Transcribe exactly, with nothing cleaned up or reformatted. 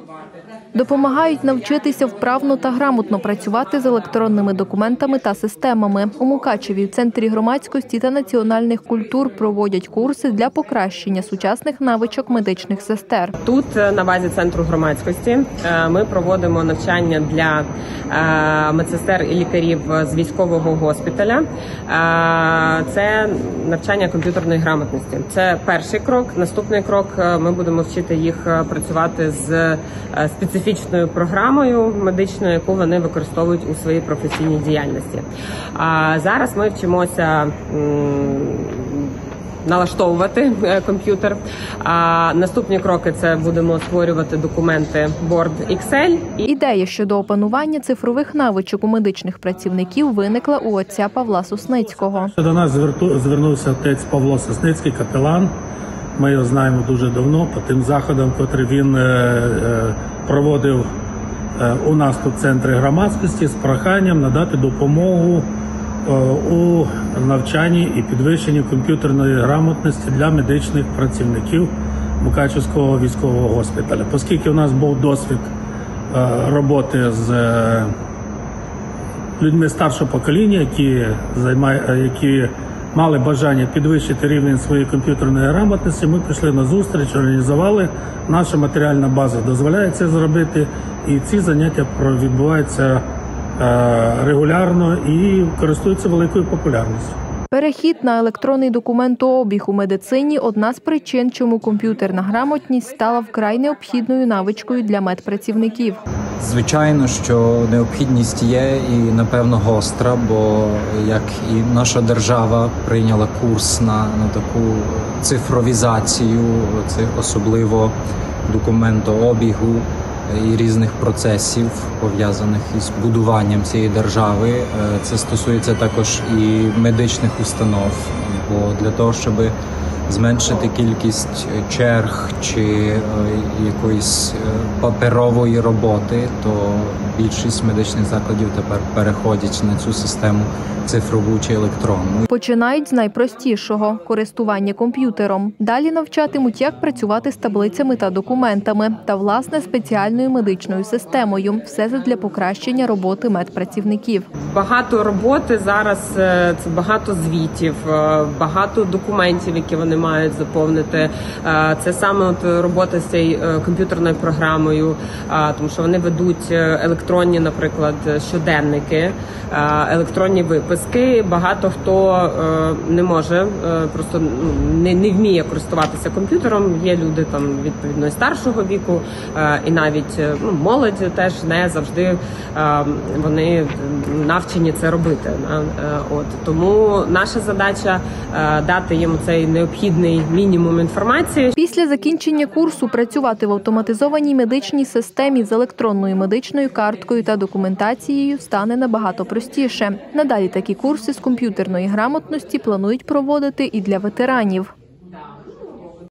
Допомагають навчитися вправно та грамотно працювати з електронними документами та системами. У Мукачеві в Центрі громадськості та національних культур проводять курси для покращення сучасних навичок медичних сестер. Тут на базі Центру громадськості ми проводимо навчання для медсестер і лікарів з військового госпіталя. Це навчання комп'ютерної грамотності. Це перший крок. Наступний крок – ми будемо вчити їх працювати з специфічною програмою медичною, яку вони використовують у своїй професійній діяльності. А зараз ми вчимося налаштовувати комп'ютер. А наступні кроки – це будемо створювати документи Word, Excel. Ідея щодо опанування цифрових навичок у медичних працівників виникла у отця Павла Сосницького. До нас звернувся отець Павло Сосницький, капелан. Ми його знаємо дуже давно по тим заходам, котрі він проводив у нас тут в Центрі громадськості з проханням надати допомогу у навчанні і підвищенні комп'ютерної грамотності для медичних працівників Мукачевського військового госпіталя. Оскільки у нас був досвід роботи з людьми старшого покоління, які займають, які мали бажання підвищити рівень своєї комп'ютерної грамотності, ми пішли на зустріч, організували. Наша матеріальна база дозволяє це зробити, і ці заняття відбуваються регулярно і користуються великою популярністю. Перехід на електронний документообіг у медицині – одна з причин, чому комп'ютерна грамотність стала вкрай необхідною навичкою для медпрацівників. Звичайно, що необхідність є і, напевно, гостра, бо як і наша держава прийняла курс на, на таку цифровізацію, особливо документообігу і різних процесів, пов'язаних із будуванням цієї держави. Це стосується також і медичних установ, бо для того, щоб зменшити кількість черг чи якоїсь паперової роботи, то більшість медичних закладів тепер переходять на цю систему цифрову чи електронну. Починають з найпростішого – користування комп'ютером. Далі навчатимуть, як працювати з таблицями та документами та, власне, спеціальною медичною системою. Все задля покращення роботи медпрацівників. Багато роботи зараз – це багато звітів, багато документів, які вони мають заповнити. Це саме от робота з цією комп'ютерною програмою, тому що вони ведуть електронні, наприклад, щоденники, електронні виписки. Багато хто не може, просто не, не вміє користуватися комп'ютером. Є люди там відповідно старшого віку, і навіть ну, молодь теж не завжди вони навчені це робити. От тому наша задача дати їм цей необхідний мінімум інформації. Після закінчення курсу працювати в автоматизованій медичній системі з електронною медичною карткою та документацією стане набагато простіше. Надалі такі курси з комп'ютерної грамотності планують проводити і для ветеранів.